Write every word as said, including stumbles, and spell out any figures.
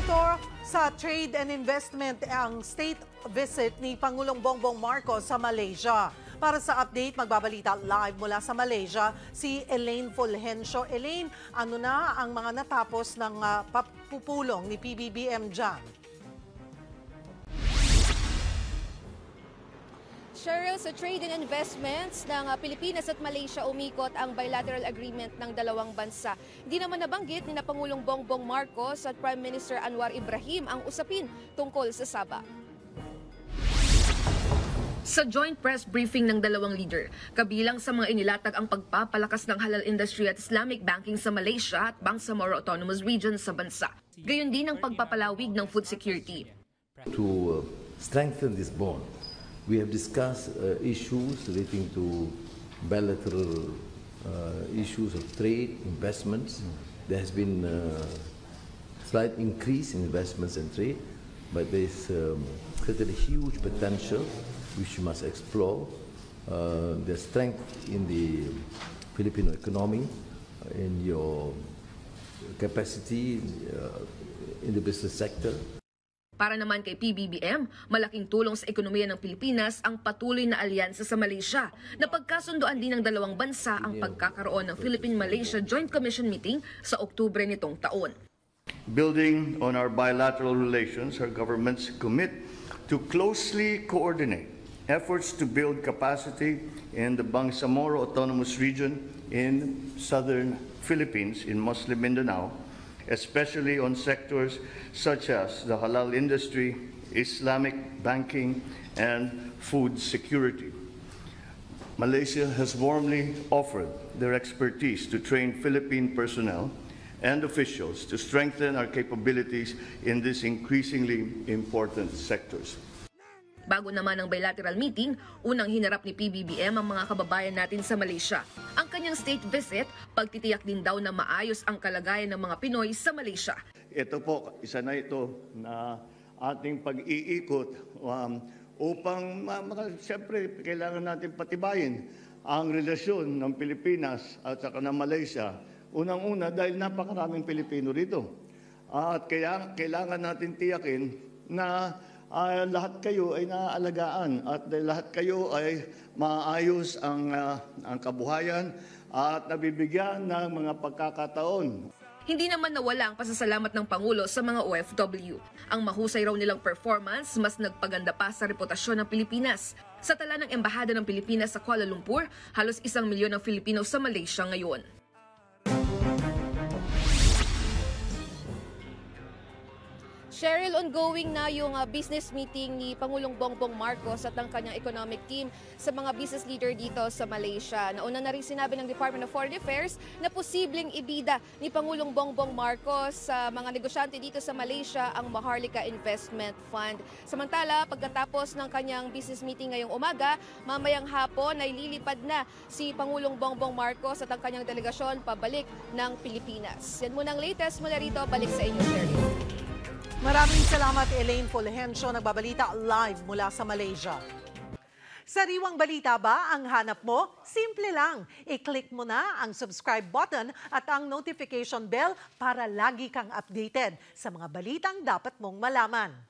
Sektor sa trade and investment ang state visit ni Pangulong Bongbong Marcos sa Malaysia. Para sa update, magbabalita live mula sa Malaysia si Elaine Fulgencio. Elaine, ano na ang mga natapos ng uh, papupulong ni P B B M dyan? Cheryl, sa trade and investments ng Pilipinas at Malaysia umikot ang bilateral agreement ng dalawang bansa. Hindi naman nabanggit ni na Pangulong Bongbong Marcos at Prime Minister Anwar Ibrahim ang usapin tungkol sa Sabah. Sa joint press briefing ng dalawang leader, kabilang sa mga inilatag ang pagpapalakas ng halal industry at Islamic banking sa Malaysia at Bangsamoro Autonomous Region sa bansa. Gayon din ang pagpapalawig ng food security. To uh, strengthen this bond, we have discussed uh, issues relating to bilateral uh, issues of trade, investments. There has been a slight increase in investments and trade, but there is um, certainly huge potential which we must explore. Uh, the strength in the Filipino economy, in your capacity uh, in the business sector. Para naman kay P B B M, malaking tulong sa ekonomiya ng Pilipinas ang patuloy na alyansa sa Malaysia. Napagkasundoan din ng dalawang bansa ang pagkakaroon ng Philippine-Malaysia Joint Commission meeting sa Oktubre nitong taon. Building on our bilateral relations, our governments commit to closely coordinate efforts to build capacity in the Bangsamoro Autonomous Region in southern Philippines, in Muslim Mindanao, especially on sectors such as the halal industry, Islamic banking, and food security. Malaysia has warmly offered their expertise to train Philippine personnel and officials to strengthen our capabilities in these increasingly important sectors. Bago naman ang bilateral meeting, unang hinarap ni P B B M ang mga kababayan natin sa Malaysia. Ang kanyang state visit, pagtitiyak din daw na maayos ang kalagayan ng mga Pinoy sa Malaysia. Ito po, isa na ito na ating pag-iikot um, upang, uh, siyempre, kailangan natin patibayin ang relasyon ng Pilipinas at saka ng Malaysia. Unang-una dahil napakaraming Pilipino rito. Uh, at kaya kailangan natin tiyakin na Uh, lahat kayo ay naaalagaan at lahat kayo ay maayos ang, uh, ang kabuhayan at nabibigyan ng mga pagkakataon. Hindi naman nawala ang pasasalamat ng Pangulo sa mga O F W. Ang mahusay raw nilang performance mas nagpaganda pa sa reputasyon ng Pilipinas. Sa tala ng Embahada ng Pilipinas sa Kuala Lumpur, halos isang milyon ng Filipino sa Malaysia ngayon. Cheryl, ongoing na yung uh, business meeting ni Pangulong Bongbong Marcos at ang kanyang economic team sa mga business leader dito sa Malaysia. Nauna na rin sinabi ng Department of Foreign Affairs na posibleng ibida ni Pangulong Bongbong Marcos sa mga negosyante dito sa Malaysia ang Maharlika Investment Fund. Samantala, pagkatapos ng kanyang business meeting ngayong umaga, mamayang hapon ay lilipad na si Pangulong Bongbong Marcos at ang kanyang delegasyon pabalik ng Pilipinas. Yan muna ang latest mula rito. Balik sa inyo, Cheryl. Maraming salamat, Elaine Fulgencio, nagbabalita live mula sa Malaysia. Sariwang balita ba ang hanap mo? Simple lang. I-click mo na ang subscribe button at ang notification bell para lagi kang updated sa mga balitang dapat mong malaman.